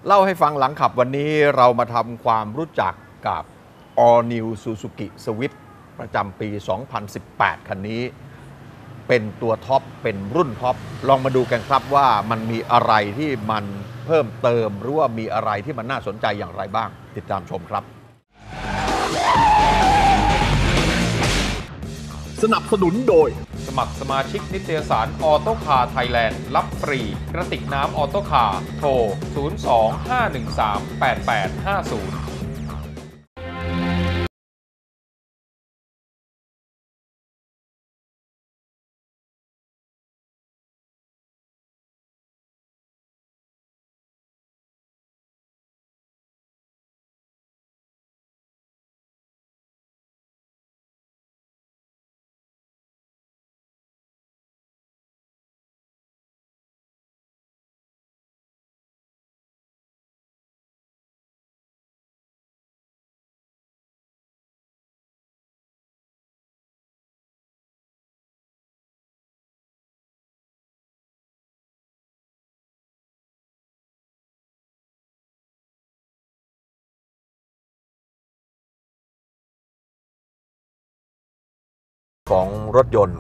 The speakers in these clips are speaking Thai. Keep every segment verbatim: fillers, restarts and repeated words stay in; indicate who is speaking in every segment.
Speaker 1: เล่าให้ฟังหลังขับวันนี้เรามาทำความรู้จักกับ All New Suzuki Swift ประจำปี สองพันสิบแปด คันนี้เป็นตัวท็อปเป็นรุ่นท็อปลองมาดูกันครับว่ามันมีอะไรที่มันเพิ่มเติมหรือว่ามีอะไรที่มันน่าสนใจอย่างไรบ้างติดตามชมครับ
Speaker 2: สนับสนุนโดย
Speaker 3: สมัครสมาชิกนิตยสารออโต้คาร์ไทยแลนด์รับฟรีกระติกน้ำออโต้คาร์โทร ศูนย์ สอง ห้า หนึ่ง สาม แปด แปด ห้า ศูนย์
Speaker 1: ของรถยนต์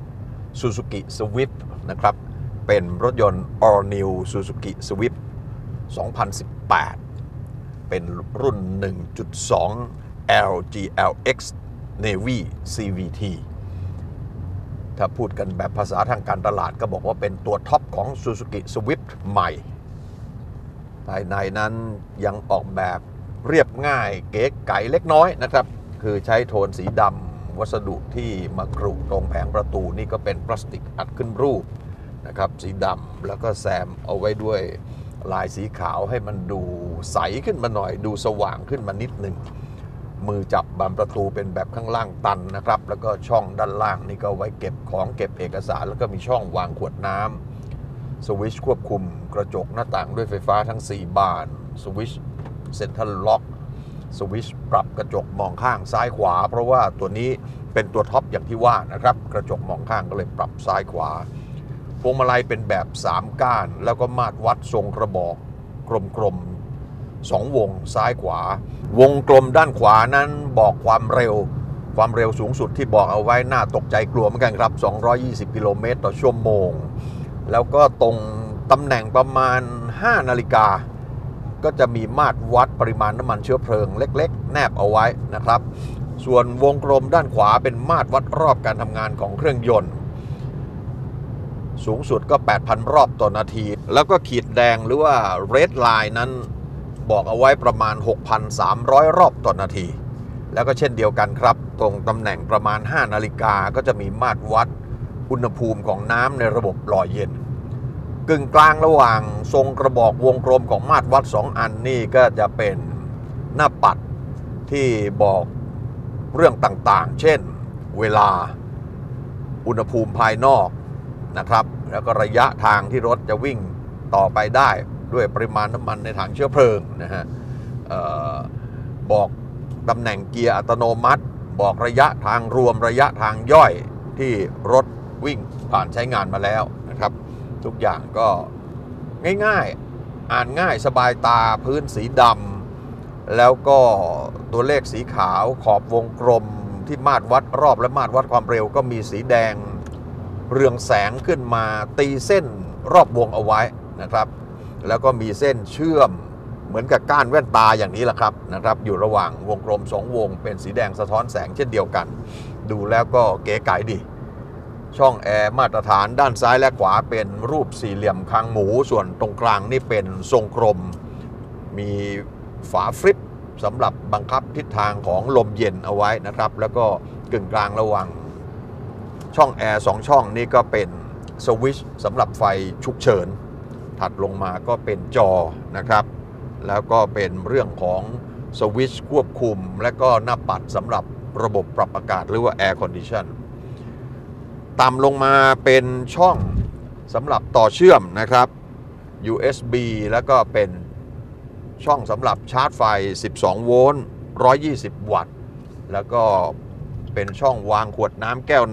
Speaker 1: Suzuki Swift นะครับเป็นรถยนต์ All New Suzuki Swift สองพันสิบแปด เป็นรุ่น หนึ่งจุดสอง แอล จี แอล เอ็กซ์ Navy ซี วี ที ถ้าพูดกันแบบภาษาทางการตลาดก็บอกว่าเป็นตัวท็อปของ Suzuki Swift ใหม่ภายในนั้นยังออกแบบเรียบง่ายเก๋ไก๋เล็กน้อยนะครับคือใช้โทนสีดำวัสดุที่มากรุตรงแผงประตูนี่ก็เป็นพลาสติกอัดขึ้นรูปนะครับสีดำแล้วก็แซมเอาไว้ด้วยลายสีขาวให้มันดูใสขึ้นมาหน่อยดูสว่างขึ้นมานิดหนึ่งมือจับบานประตูเป็นแบบข้างล่างตันนะครับแล้วก็ช่องด้านล่างนี่ก็ไว้เก็บของเก็บเอกสารแล้วก็มีช่องวางขวดน้ำสวิตช์ควบคุมกระจกหน้าต่างด้วยไฟฟ้าทั้งสี่บานสวิตช์เซ็นทรัลล็อกสวิตช์ปรับกระจกมองข้างซ้ายขวาเพราะว่าตัวนี้เป็นตัวท็อปอย่างที่ว่านะครับกระจกมองข้างก็เลยปรับซ้ายขวาพวงมาลัยเป็นแบบสามก้านแล้วก็มาตรวัดทรงกระบอกกลมๆสองวงซ้ายขวาวงกลมด้านขวานั้นบอกความเร็วความเร็วสูงสุดที่บอกเอาไว้น่าตกใจกลัวเหมือนกันครับสองร้อยยี่สิบกิโลเมตรต่อชั่วโมงแล้วก็ตรงตำแหน่งประมาณห้านาฬิกาก็จะมีมาตรวัดปริมาณน้ำมันเชื้อเพลิงเล็กๆแนบเอาไว้นะครับส่วนวงกลมด้านขวาเป็นมาตรวัดรอบการทำงานของเครื่องยนต์สูงสุดก็ แปดพัน รอบต่อนาทีแล้วก็ขีดแดงหรือว่า red line นั้นบอกเอาไว้ประมาณ หกพันสามร้อย รอบต่อนาทีแล้วก็เช่นเดียวกันครับตรงตำแหน่งประมาณห้านาฬิกาก็จะมีมาตรวัดอุณหภูมิของน้ำในระบบหล่อเย็นกึ่งกลางระหว่างทรงกระบอกวงกลมของมาตรวัดสองอันนี่ก็จะเป็นหน้าปัดที่บอกเรื่องต่างๆเช่นเวลาอุณหภูมิภายนอกนะครับแล้วก็ระยะทางที่รถจะวิ่งต่อไปได้ด้วยปริมาณน้ำมันในถังเชื้อเพลิงนะฮะออบอกตำแหน่งเกียร์อัตโนมัติบอกระยะทางรวมระยะทางย่อยที่รถวิ่งผ่านใช้งานมาแล้วนะครับทุกอย่างก็ง่ายๆอ่านง่ายสบายตาพื้นสีดำแล้วก็ตัวเลขสีขาวขอบวงกลมที่มาตรวัดรอบและมาตรวัดความเร็วก็มีสีแดงเรืองแสงขึ้นมาตีเส้นรอบวงเอาไว้นะครับแล้วก็มีเส้นเชื่อมเหมือนกับก้านแว่นตาอย่างนี้แหละครับนะครับอยู่ระหว่างวงกลมสองวงเป็นสีแดงสะท้อนแสงเช่นเดียวกันดูแล้วก็เก๋ไก๋ดีช่องแอร์มาตรฐานด้านซ้ายและขวาเป็นรูปสี่เหลี่ยมคางหมูส่วนตรงกลางนี่เป็นทรงกลมมีฝาฟลิปสำหรับบังคับทิศทางของลมเย็นเอาไว้นะครับแล้วก็กึ่งกลางระหว่างช่องแอร์สองช่องนี่ก็เป็นสวิตช์สำหรับไฟฉุกเฉินถัดลงมาก็เป็นจอนะครับแล้วก็เป็นเรื่องของสวิตช์ควบคุมและก็หน้าปัดสำหรับระบบปรับอากาศหรือว่าแอร์คอนดิชันต่ำลงมาเป็นช่องสำหรับต่อเชื่อมนะครับ ยู เอส บี แล้วก็เป็นช่องสำหรับชาร์จไฟสิบสองโวลต์หนึ่งร้อยยี่สิบวัตต์แล้วก็เป็นช่องวางขวดน้ำแก้ว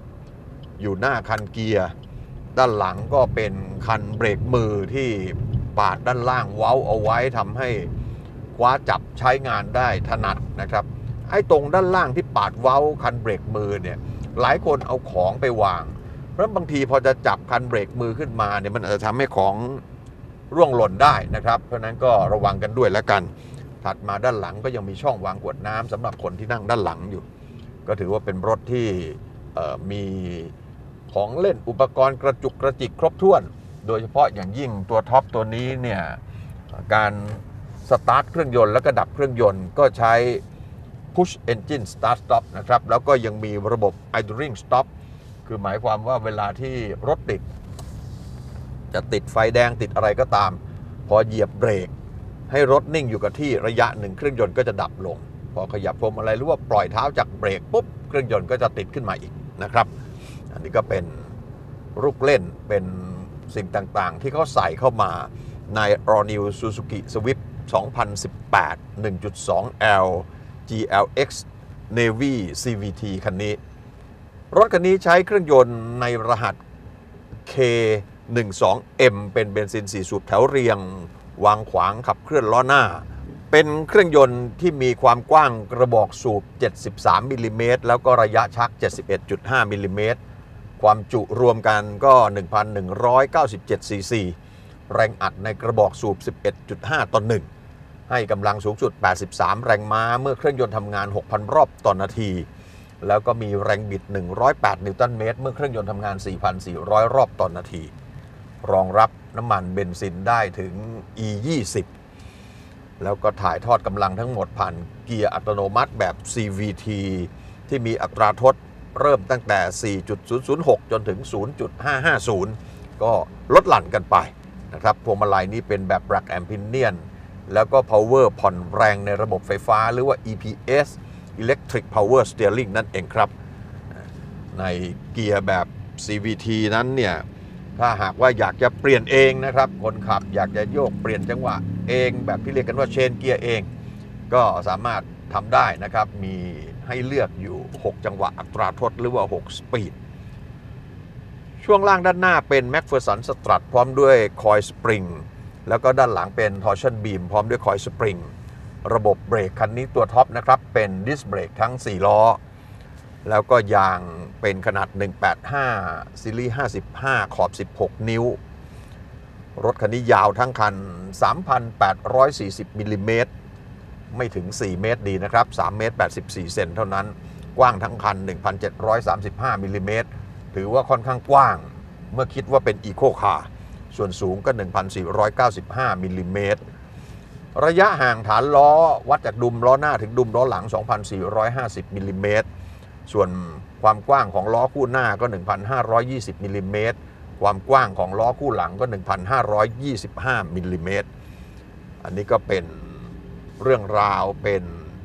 Speaker 1: น้ำอยู่หน้าคันเกียร์ด้านหลังก็เป็นคันเบรกมือที่ปาดด้านล่างเว้าเอาไว้ทำให้คว้าจับใช้งานได้ถนัดนะครับไอ้ตรงด้านล่างที่ปาดเว้าคันเบรกมือเนี่ยหลายคนเอาของไปวางเพราะบางทีพอจะจับคันเบรกมือขึ้นมาเนี่ยมันอาจจะทำให้ของร่วงหล่นได้นะครับเพราะนั้นก็ระวังกันด้วยแล้วกันถัดมาด้านหลังก็ยังมีช่องวางขวดน้ำสำหรับคนที่นั่งด้านหลังอยู่ก็ถือว่าเป็นรถที่มีของเล่นอุปกรณ์กระจุกกระจิกครบถ้วนโดยเฉพาะอย่างยิ่งตัวท็อปตัวนี้เนี่ยการสตาร์ทเครื่องยนต์และก็ดับเครื่องยนต์ก็ใช้ push engine start stop นะครับแล้วก็ยังมีระบบ idling stop คือหมายความว่าเวลาที่รถติดจะติดไฟแดงติดอะไรก็ตามพอเหยียบเบรกให้รถนิ่งอยู่กับที่ระยะหนึ่งเครื่องยนต์ก็จะดับลงพอขยับพวงมาลัยหรือว่าปล่อยเท้าจากเบรกปุ๊บเครื่องยนต์ก็จะติดขึ้นมาอีกนะครับอันนี้ก็เป็นลูกเล่นเป็นสิ่งต่างๆที่เขาใส่เข้ามาใน All New Suzuki Swift สองพันสิบแปด หนึ่งจุดสอง แอล จี แอล เอ็กซ์ Navy ซี วี ที คันนี้รถคันนี้ใช้เครื่องยนต์ในรหัส เค หนึ่งสอง เอ็ม เป็นเบนซินสี่สูบแถวเรียงวางขวางขับเคลื่อนล้อหน้าเป็นเครื่องยนต์ที่มีความกว้างกระบอกสูบเจ็ดสิบสามมิลลิเมตรแล้วก็ระยะชัก เจ็ดสิบเอ็ดจุดห้ามิลลิเมตรความจุรวมกันก็ หนึ่งพันหนึ่งร้อยเก้าสิบเจ็ด ซี ซี แรงอัดในกระบอกสูบ สิบเอ็ดจุดห้า ต่อ หนึ่งให้กำลังสูงสุดแปดสิบสามแรงม้าเมื่อเครื่องยนต์ทำงาน หกพัน รอบต่อนาทีแล้วก็มีแรงบิดหนึ่งร้อยแปดนิวตันเมตรเมื่อเครื่องยนต์ทำงาน สี่พันสี่ร้อย รอบต่อนาทีรองรับน้ำมันเบนซินได้ถึง อี ยี่สิบ แล้วก็ถ่ายทอดกำลังทั้งหมดผ่านเกียร์อัตโนมัติแบบ ซี วี ที ที่มีอัตราทดเริ่มตั้งแต่ สี่จุดศูนย์ศูนย์หก จนถึง ศูนย์จุดห้าห้าศูนย์ ก็ลดหลั่นกันไปนะครับพวงมาลัยนี้เป็นแบบ Rack and Pinion แล้วก็ Power ผ่อนแรงในระบบไฟฟ้าหรือว่า อี พี เอส Electric Power Steering นั่นเองครับในเกียร์แบบ ซี วี ที นั้นเนี่ยถ้าหากว่าอยากจะเปลี่ยนเองนะครับคนขับอยากจะโยกเปลี่ยนจังหวะเองแบบที่เรียกกันว่าเชนเกียร์เองก็สามารถทำได้นะครับมีให้เลือกอยู่หกจังหวะอัตราทดหรือว่าหกสปีดช่วงล่างด้านหน้าเป็น McPherson Strut พร้อมด้วยคอยสปริงแล้วก็ด้านหลังเป็น Torsion Beam พร้อมด้วยคอยสปริงระบบเบรกคันนี้ตัวท็อปนะครับเป็นดิสเบรกทั้งสี่ล้อแล้วก็ยางเป็นขนาดหนึ่งแปดห้าซีรีส์ห้าสิบห้าขอบสิบหกนิ้วรถคันนี้ยาวทั้งคัน สามพันแปดร้อยสี่สิบ มิลลิเมตรไม่ถึงสี่เมตรดีนะครับสามเมตรแปดสิบสี่เซนเท่านั้นกว้างทั้งคัน หนึ่งพันเจ็ดร้อยสามสิบห้า มิลลิเมตรถือว่าค่อนข้างกว้างเมื่อคิดว่าเป็นอีโคคาร์ส่วนสูงก็ หนึ่งพันสี่ร้อยเก้าสิบห้า มิลลิเมตรระยะห่างฐานล้อวัดจากดุมล้อหน้าถึงดุมล้อหลัง สองพันสี่ร้อยห้าสิบ มิลลิเมตรส่วนความกว้างของล้อคู่หน้าก็ หนึ่งพันห้าร้อยยี่สิบ มิลลิเมตรความกว้างของล้อคู่หลังก็ หนึ่งพันห้าร้อยยี่สิบห้า มิลลิเมตรอันนี้ก็เป็นเรื่องราวเป็น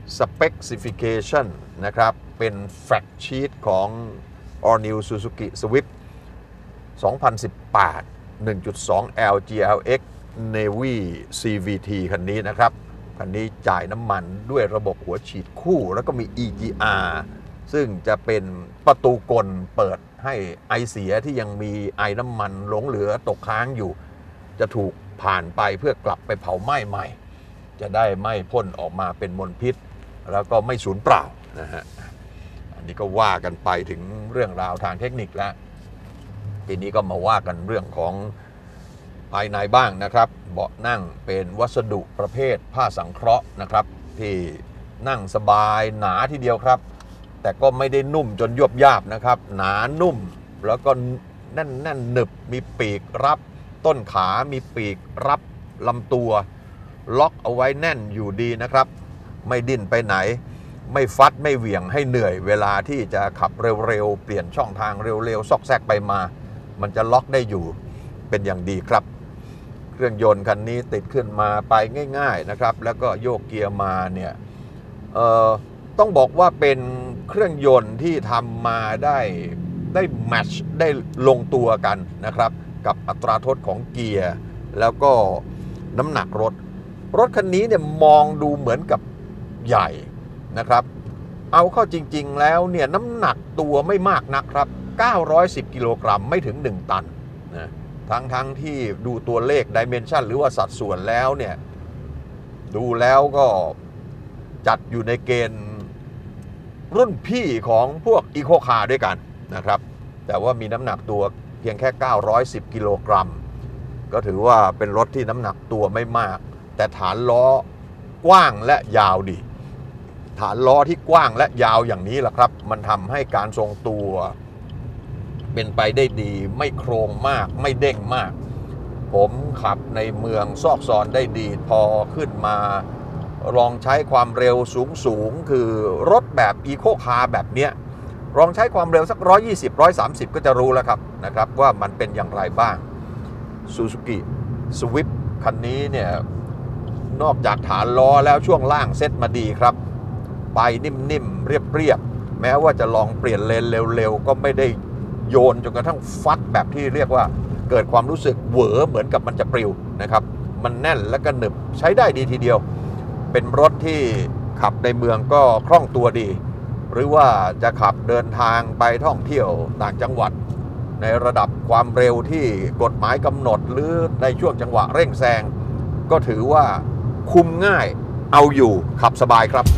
Speaker 1: specification นะครับเป็น fact sheet ของ All New Suzuki Swift สองพันสิบแปด หนึ่งจุดสอง แอล จี แอล เอ็กซ์ Navy ซี วี ที คันนี้นะครับคันนี้จ่ายน้ำมันด้วยระบบหัวฉีดคู่แล้วก็มี อี จี อาร์ ซึ่งจะเป็นประตูกลเปิดให้ไอเสียที่ยังมีไอน้ำมันหลงเหลือตกค้างอยู่จะถูกผ่านไปเพื่อกลับไปเผาไหม้ใหม่จะได้ไม่พ่นออกมาเป็นมลพิษแล้วก็ไม่สูญเปล่านะฮะอันนี้ก็ว่ากันไปถึงเรื่องราวทางเทคนิคแล้วทีนี้ก็มาว่ากันเรื่องของภายในบ้างนะครับเบาะนั่งเป็นวัสดุประเภทผ้าสังเคราะห์นะครับที่นั่งสบายหนาทีเดียวครับแต่ก็ไม่ได้นุ่มจนยวบยาบนะครับหนานุ่มแล้วก็แน่นแน่นหนึบมีปีกรับต้นขามีปีกรับลำตัวล็อกเอาไว้แน่นอยู่ดีนะครับไม่ดิ้นไปไหนไม่ฟัดไม่เหวี่ยงให้เหนื่อยเวลาที่จะขับเร็วๆเปลี่ยนช่องทางเร็วๆซอกแซกไปมามันจะล็อกได้อยู่เป็นอย่างดีครับเครื่องยนต์คันนี้ติดขึ้นมาไปง่ายๆนะครับแล้วก็โยกเกียร์มาเนี่ยเอ่อต้องบอกว่าเป็นเครื่องยนต์ที่ทำมาได้ได้แมทช์ได้ลงตัวกันนะครับกับอัตราทดของเกียร์แล้วก็น้ำหนักรถรถคันนี้เนี่ยมองดูเหมือนกับใหญ่นะครับเอาเข้าจริงๆแล้วเนี่ยน้ำหนักตัวไม่มากนักครับเก้าร้อยสิบกิโลกรัมไม่ถึงหนึ่งตันนะทั้งทั้งที่ดูตัวเลขดิเมนชันหรือว่าสัดส่วนแล้วเนี่ยดูแล้วก็จัดอยู่ในเกณฑ์รุ่นพี่ของพวกอีโคคาร์ด้วยกันนะครับแต่ว่ามีน้ำหนักตัวเพียงแค่เก้าร้อยสิบกิโลกรัมก็ถือว่าเป็นรถที่น้ำหนักตัวไม่มากแต่ฐานล้อกว้างและยาวดีฐานล้อที่กว้างและยาวอย่างนี้แหละครับมันทำให้การทรงตัวเป็นไปได้ดีไม่โครงมากไม่เด้งมากผมขับในเมืองซอกซอนได้ดีพอขึ้นมาลองใช้ความเร็วสูงสูงคือรถแบบอีโคคาร์แบบเนี้ยลองใช้ความเร็วสักหนึ่งร้อยยี่สิบ หนึ่งร้อยสามสิบก็จะรู้แล้วครับนะครับว่ามันเป็นอย่างไรบ้าง Suzuki Swift คันนี้เนี่ยนอกจากฐานล้อแล้วช่วงล่างเซ็ตมาดีครับไปนิ่มๆเรียบๆแม้ว่าจะลองเปลี่ยนเลนเร็วๆก็ไม่ได้โยนจนกระทั่งฟัดแบบที่เรียกว่าเกิดความรู้สึกเหวอเหมือนกับมันจะปลิวนะครับมันแน่นและก็หนึบใช้ได้ดีทีเดียวเป็นรถที่ขับในเมืองก็คล่องตัวดีหรือว่าจะขับเดินทางไปท่องเที่ยวต่างจังหวัดในระดับความเร็วที่กฎหมายกำหนดหรือในช่วงจังหวะเร่งแซงก็ถือว่าคุมง่ายเอาอยู่ขับสบายครับ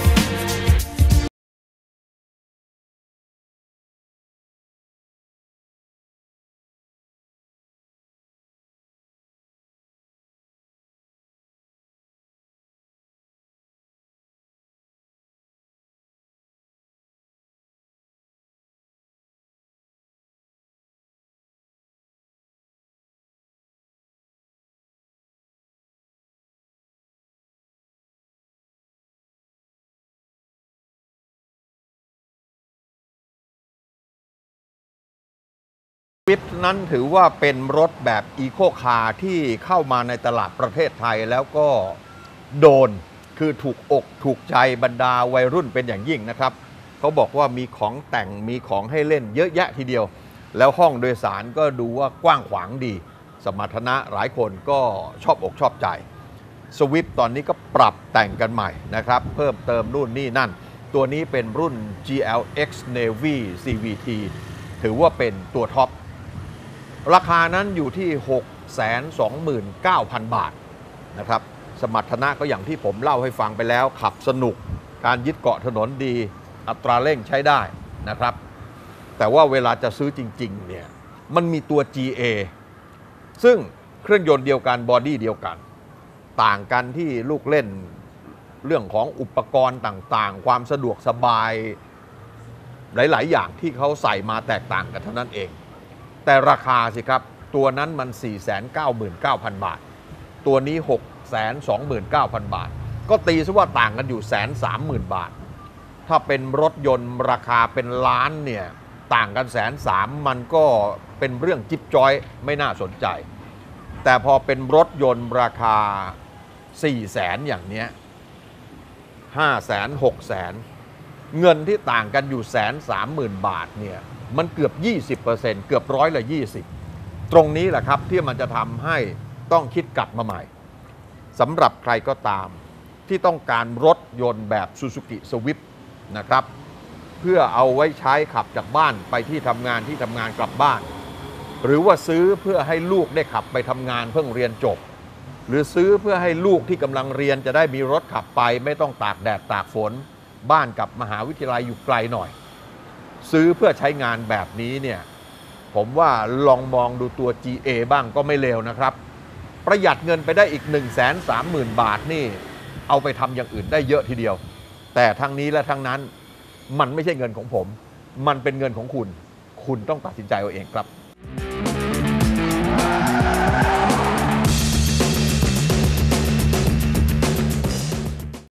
Speaker 1: Swift นั้นถือว่าเป็นรถแบบอีโคคาร์ที่เข้ามาในตลาดประเทศไทยแล้วก็โดนคือถูกอกถูกใจบรรดาวัยรุ่นเป็นอย่างยิ่งนะครับเขาบอกว่ามีของแต่งมีของให้เล่นเยอะแยะทีเดียวแล้วห้องโดยสารก็ดูว่ากว้างขวางดีสมรรถนะหลายคนก็ชอบอกชอบใจ Swift ตอนนี้ก็ปรับแต่งกันใหม่นะครับเพิ่มเติมนู่นนี่นั่นตัวนี้เป็นรุ่น จี แอล เอ็กซ์ Navy ซี วี ที ถือว่าเป็นตัวท็อปราคานั้นอยู่ที่ หกแสนสองหมื่นเก้าพัน บาทนะครับสมรรถนะก็อย่างที่ผมเล่าให้ฟังไปแล้วขับสนุกการยึดเกาะถนนดีอัตราเร่งใช้ได้นะครับแต่ว่าเวลาจะซื้อจริงๆเนี่ยมันมีตัว จี เอ ซึ่งเครื่องยนต์เดียวกันบอดี้เดียวกันต่างกันที่ลูกเล่นเรื่องของอุปกรณ์ต่างๆความสะดวกสบายหลายๆอย่างที่เขาใส่มาแตกต่างกันเท่านั้นเองแต่ราคาสิครับตัวนั้นมัน สี่แสนเก้าหมื่นเก้าพัน บาทตัวนี้ หกแสนสองหมื่นเก้าพัน บาทก็ตีซะว่าต่างกันอยู่ หนึ่งแสนสามหมื่น บาทถ้าเป็นรถยนต์ราคาเป็นล้านเนี่ยต่างกัน หนึ่งแสนสามหมื่น มันก็เป็นเรื่องจิ๊บจ้อยไม่น่าสนใจแต่พอเป็นรถยนต์ราคา สี่แสน อย่างเนี้ย ห้าแสน หกแสน เงินที่ต่างกันอยู่ หนึ่งแสนสามหมื่น บาทเนี่ยมันเกือบ ยี่สิบเปอร์เซ็นต์ เกือบร้อยละยี่สิบตรงนี้แหละครับที่มันจะทำให้ต้องคิดกลับมาใหม่สำหรับใครก็ตามที่ต้องการรถยนต์แบบ Suzuki Swift นะครับเพื่อเอาไว้ใช้ขับจากบ้านไปที่ทำงานที่ทำงานกลับบ้านหรือว่าซื้อเพื่อให้ลูกได้ขับไปทำงานเพิ่งเรียนจบหรือซื้อเพื่อให้ลูกที่กำลังเรียนจะได้มีรถขับไปไม่ต้องตากแดดตากฝนบ้านกับมหาวิทยาลัยอยู่ไกลหน่อยซื้อเพื่อใช้งานแบบนี้เนี่ยผมว่าลองมองดูตัว จี เอ บ้างก็ไม่เลวนะครับประหยัดเงินไปได้อีก หนึ่งแสนสามหมื่น บาทนี่เอาไปทำอย่างอื่นได้เยอะทีเดียวแต่ทั้งนี้และทั้งนั้นมันไม่ใช่เงินของผมมันเป็นเงินของคุณคุณต้องตัดสินใจเอาเองครับ